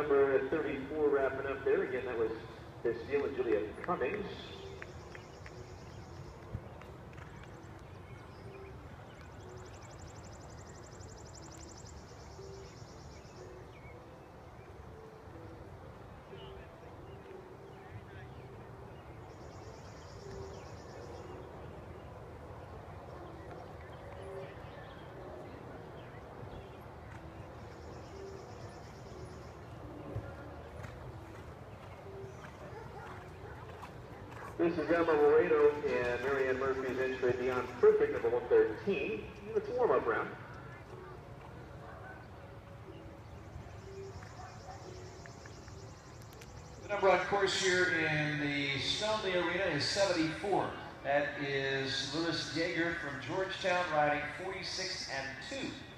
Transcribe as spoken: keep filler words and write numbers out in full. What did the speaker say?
number thirty-four wrapping up there. Again, that was Castile and Julia Cummings. This is Emma Moreno and Marianne Murphy's entry beyond perfect, number one thirteen. It's a warm-up round. The number on course here in the Stoneleigh Arena is seventy-four. That is Louis Yeager from Georgetown riding forty-six and two.